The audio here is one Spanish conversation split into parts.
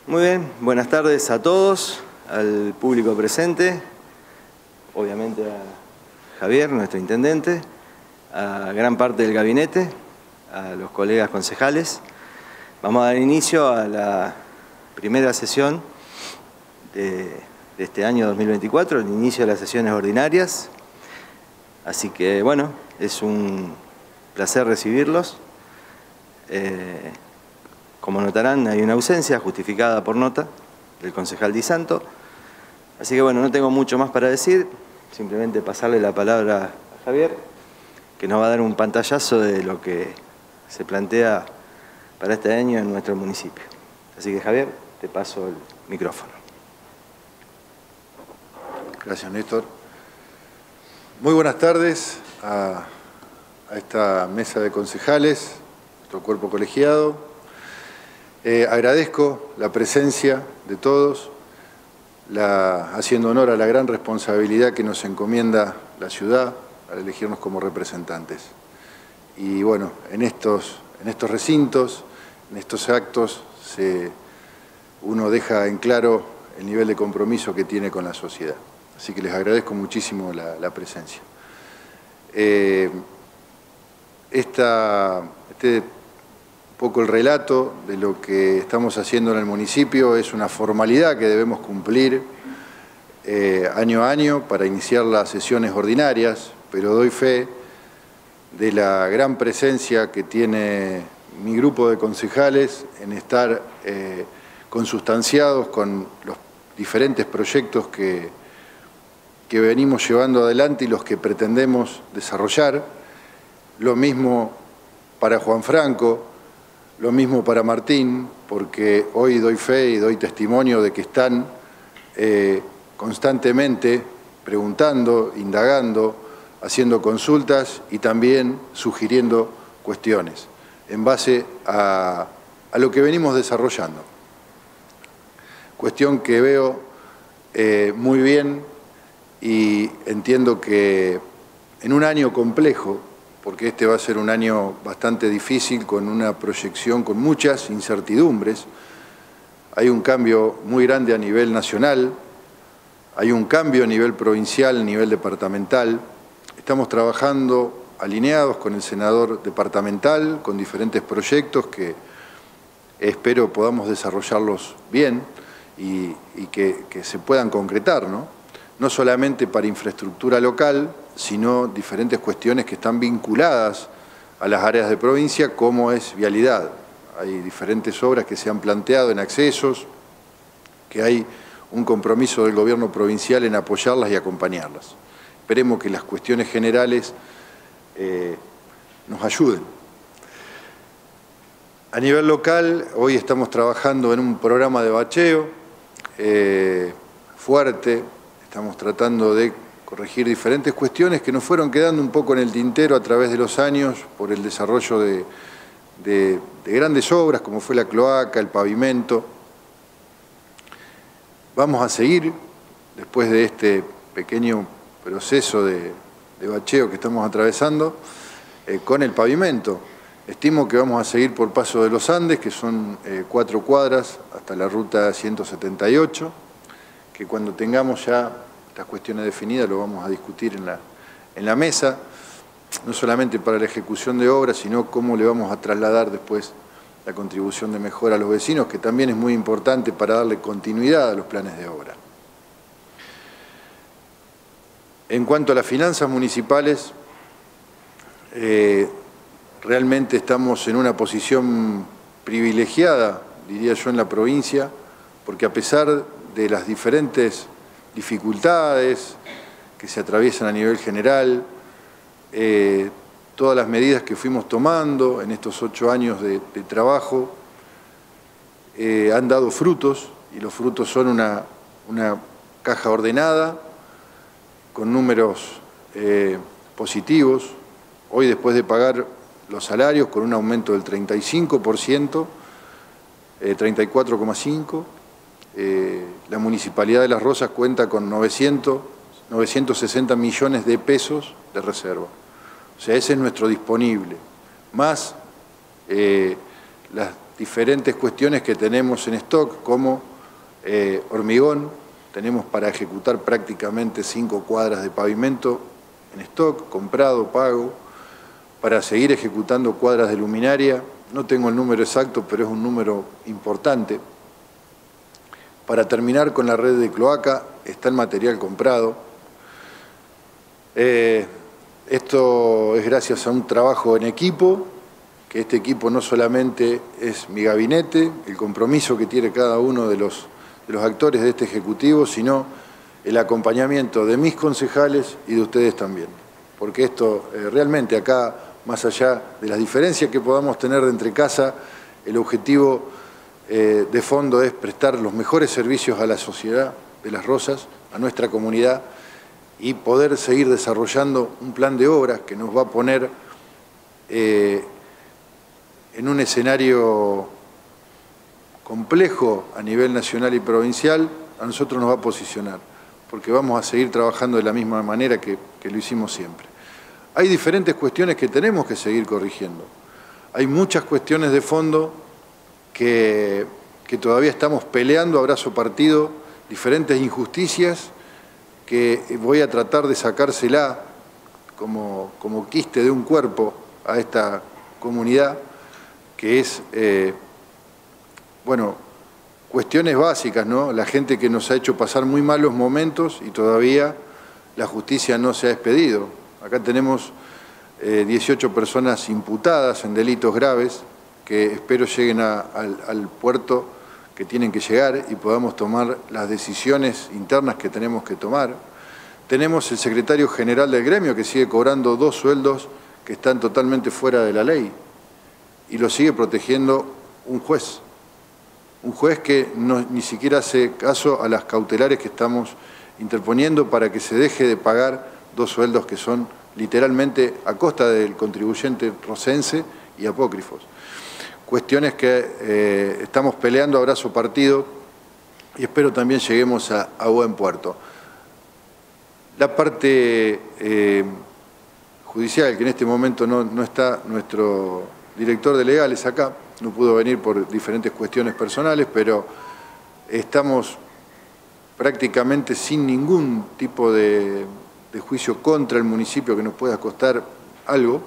Muy bien, buenas tardes a todos, al público presente, obviamente a Javier, nuestro intendente, a gran parte del gabinete, a los colegas concejales. Vamos a dar inicio a la primera sesión de este año 2024, el inicio de las sesiones ordinarias. Así que, bueno, es un placer recibirlos. Como notarán, hay una ausencia justificada por nota del concejal Di Santo. Así que, bueno, no tengo mucho más para decir, simplemente pasarle la palabra a Javier, que nos va a dar un pantallazo de lo que se plantea para este año en nuestro municipio. Así que, Javier, te paso el micrófono. Gracias, Néstor. Muy buenas tardes a esta mesa de concejales, nuestro cuerpo colegiado. Agradezco la presencia de todos, haciendo honor a la gran responsabilidad que nos encomienda la ciudad al elegirnos como representantes. Y bueno, en estos recintos, en estos actos, uno deja en claro el nivel de compromiso que tiene con la sociedad. Así que les agradezco muchísimo la presencia. Poco el relato de lo que estamos haciendo en el municipio es una formalidad que debemos cumplir año a año para iniciar las sesiones ordinarias, pero doy fe de la gran presencia que tiene mi grupo de concejales en estar consustanciados con los diferentes proyectos que venimos llevando adelante y los que pretendemos desarrollar. Lo mismo para Juan Franco, lo mismo para Martín, porque hoy doy fe y doy testimonio de que están constantemente preguntando, indagando, haciendo consultas y también sugiriendo cuestiones en base a lo que venimos desarrollando. Cuestión que veo muy bien y entiendo que en un año complejo, porque este va a ser un año bastante difícil, con una proyección con muchas incertidumbres. Hay un cambio muy grande a nivel nacional, hay un cambio a nivel provincial, a nivel departamental. Estamos trabajando alineados con el senador departamental, con diferentes proyectos que espero podamos desarrollarlos bien y que se puedan concretar, ¿no? No solamente para infraestructura local, sino diferentes cuestiones que están vinculadas a las áreas de provincia, como es vialidad. Hay diferentes obras que se han planteado en accesos, que hay un compromiso del gobierno provincial en apoyarlas y acompañarlas. Esperemos que las cuestiones generales nos ayuden. A nivel local, hoy estamos trabajando en un programa de bacheo fuerte. Estamos tratando de corregir diferentes cuestiones que nos fueron quedando un poco en el tintero a través de los años por el desarrollo de grandes obras como fue la cloaca, el pavimento. Vamos a seguir, después de este pequeño proceso de bacheo que estamos atravesando, con el pavimento. Estimo que vamos a seguir por Paso de los Andes, que son 4 cuadras hasta la ruta 178, que cuando tengamos ya estas cuestiones definidas lo vamos a discutir en la mesa, no solamente para la ejecución de obras, sino cómo le vamos a trasladar después la contribución de mejora a los vecinos, que también es muy importante para darle continuidad a los planes de obra. En cuanto a las finanzas municipales, realmente estamos en una posición privilegiada, diría yo, en la provincia, porque a pesar de las diferentes dificultades que se atraviesan a nivel general, todas las medidas que fuimos tomando en estos 8 años de trabajo han dado frutos, y los frutos son una caja ordenada, con números positivos. Hoy, después de pagar los salarios con un aumento del 35%, 34,5%, la Municipalidad de Las Rosas cuenta con 960 millones de pesos de reserva. O sea, ese es nuestro disponible, más las diferentes cuestiones que tenemos en stock, como hormigón. Tenemos para ejecutar prácticamente 5 cuadras de pavimento en stock, comprado, pago, para seguir ejecutando cuadras de luminaria. No tengo el número exacto, pero es un número importante. Para terminar con la red de cloaca, está el material comprado. Esto es gracias a un trabajo en equipo, que este equipo no solamente es mi gabinete, el compromiso que tiene cada uno de los actores de este Ejecutivo, sino el acompañamiento de mis concejales y de ustedes también. Porque esto realmente acá, más allá de las diferencias que podamos tener de entre casa, el objetivo de fondo es prestar los mejores servicios a la sociedad de Las Rosas, a nuestra comunidad, y poder seguir desarrollando un plan de obras que nos va a poner en un escenario complejo a nivel nacional y provincial. A nosotros nos va a posicionar, porque vamos a seguir trabajando de la misma manera que lo hicimos siempre. Hay diferentes cuestiones que tenemos que seguir corrigiendo. Hay muchas cuestiones de fondo que todavía estamos peleando a brazo partido, diferentes injusticias que voy a tratar de sacársela como quiste de un cuerpo a esta comunidad, que es, bueno, cuestiones básicas, ¿no? La gente que nos ha hecho pasar muy malos momentos y todavía la justicia no se ha expedido. Acá tenemos 18 personas imputadas en delitos graves que espero lleguen al puerto que tienen que llegar y podamos tomar las decisiones internas que tenemos que tomar. Tenemos el secretario general del gremio que sigue cobrando 2 sueldos que están totalmente fuera de la ley y lo sigue protegiendo un juez que ni siquiera hace caso a las cautelares que estamos interponiendo para que se deje de pagar 2 sueldos que son literalmente a costa del contribuyente rocense y apócrifos. Cuestiones que estamos peleando a brazo partido y espero también lleguemos a buen puerto. La parte judicial, que en este momento no está nuestro director de legales acá, no pudo venir por diferentes cuestiones personales, pero estamos prácticamente sin ningún tipo de juicio contra el municipio que nos pueda costar algo.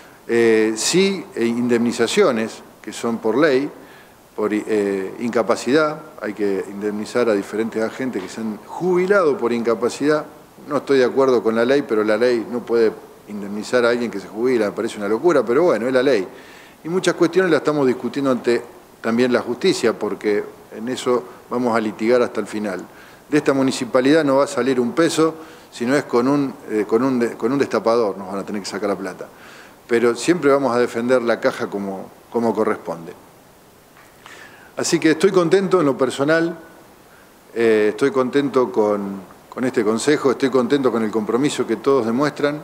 Sí, indemnizaciones que son por ley, por incapacidad. Hay que indemnizar a diferentes agentes que se han jubilado por incapacidad. No estoy de acuerdo con la ley, pero la ley no puede indemnizar a alguien que se jubila, me parece una locura, pero bueno, es la ley. Y muchas cuestiones las estamos discutiendo ante también la justicia, porque en eso vamos a litigar hasta el final. De esta municipalidad no va a salir un peso, si no es con un destapador, nos van a tener que sacar la plata. Pero siempre vamos a defender la caja como corresponde. Así que estoy contento en lo personal, estoy contento con este consejo, estoy contento con el compromiso que todos demuestran,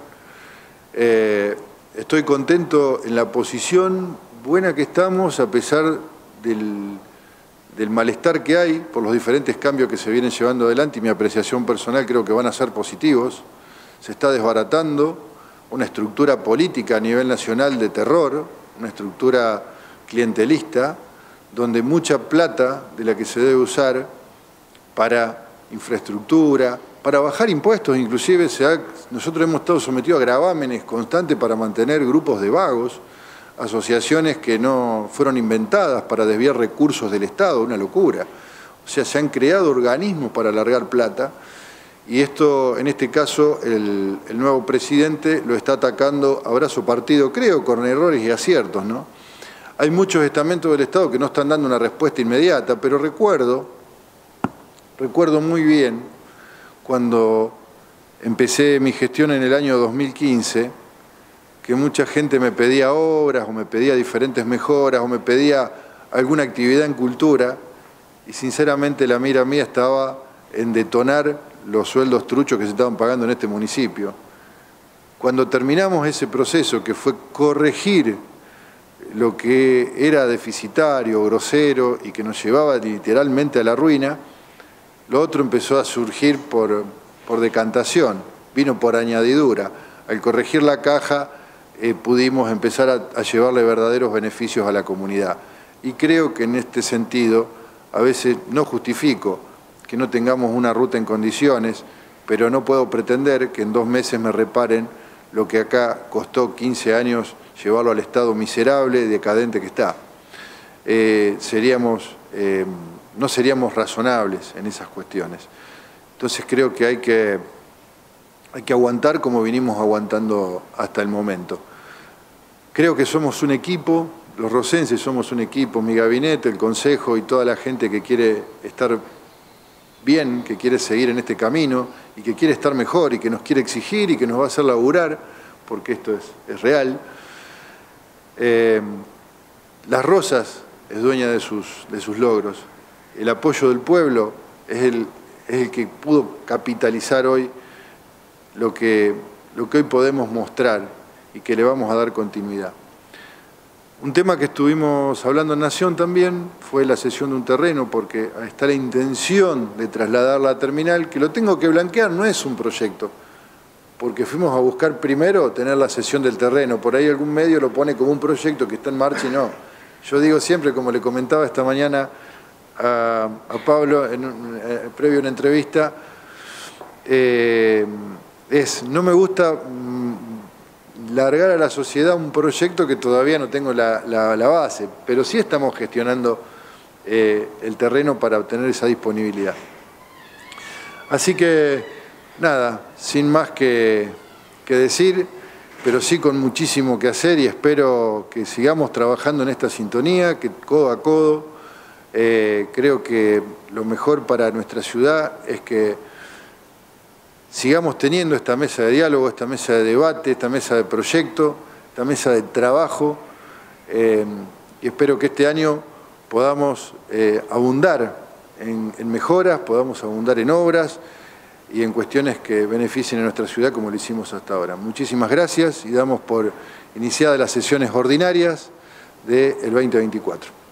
estoy contento en la posición buena que estamos a pesar del malestar que hay por los diferentes cambios que se vienen llevando adelante y mi apreciación personal creo que van a ser positivos. Se está desbaratando una estructura política a nivel nacional de terror, una estructura clientelista, donde mucha plata de la que se debe usar para infraestructura, para bajar impuestos, inclusive nosotros hemos estado sometidos a gravámenes constantes para mantener grupos de vagos, asociaciones que no fueron inventadas para desviar recursos del Estado, una locura. O sea, se han creado organismos para alargar plata y esto, en este caso, el nuevo presidente lo está atacando a brazo partido, creo, con errores y aciertos, ¿no? Hay muchos estamentos del Estado que no están dando una respuesta inmediata, pero recuerdo muy bien cuando empecé mi gestión en el año 2015, que mucha gente me pedía obras, o me pedía diferentes mejoras, o me pedía alguna actividad en cultura, y sinceramente la mira mía estaba en detonar los sueldos truchos que se estaban pagando en este municipio. Cuando terminamos ese proceso, que fue corregir lo que era deficitario, grosero, y que nos llevaba literalmente a la ruina, lo otro empezó a surgir por decantación, vino por añadidura. Al corregir la caja, pudimos empezar a llevarle verdaderos beneficios a la comunidad. y creo que en este sentido a veces no justifico que no tengamos una ruta en condiciones, pero no puedo pretender que en 2 meses me reparen lo que acá costó 15 años llevarlo al estado miserable, decadente que está. No seríamos razonables en esas cuestiones. Entonces creo que hay que aguantar como vinimos aguantando hasta el momento. Creo que somos un equipo, los rocenses somos un equipo, mi gabinete, el consejo y toda la gente que quiere estar bien, que quiere seguir en este camino y que quiere estar mejor y que nos quiere exigir y que nos va a hacer laburar, porque esto es real. Las Rosas es dueña de sus logros. El apoyo del pueblo es el que pudo capitalizar hoy lo que hoy podemos mostrar y que le vamos a dar continuidad. Un tema que estuvimos hablando en Nación también fue la cesión de un terreno, porque está la intención de trasladar la terminal, que lo tengo que blanquear, no es un proyecto, porque fuimos a buscar primero tener la cesión del terreno. Por ahí algún medio lo pone como un proyecto que está en marcha y no. Yo digo siempre, como le comentaba esta mañana a Pablo previo a una entrevista, no me gusta largar a la sociedad un proyecto que todavía no tengo la base, pero sí estamos gestionando el terreno para obtener esa disponibilidad. Así que, nada, sin más que decir, pero sí con muchísimo que hacer y espero que sigamos trabajando en esta sintonía, que codo a codo. Creo que lo mejor para nuestra ciudad es que sigamos teniendo esta mesa de diálogo, esta mesa de debate, esta mesa de proyecto, esta mesa de trabajo, y espero que este año podamos abundar en mejoras, podamos abundar en obras y en cuestiones que beneficien a nuestra ciudad como lo hicimos hasta ahora. Muchísimas gracias y damos por iniciadas las sesiones ordinarias del 2024.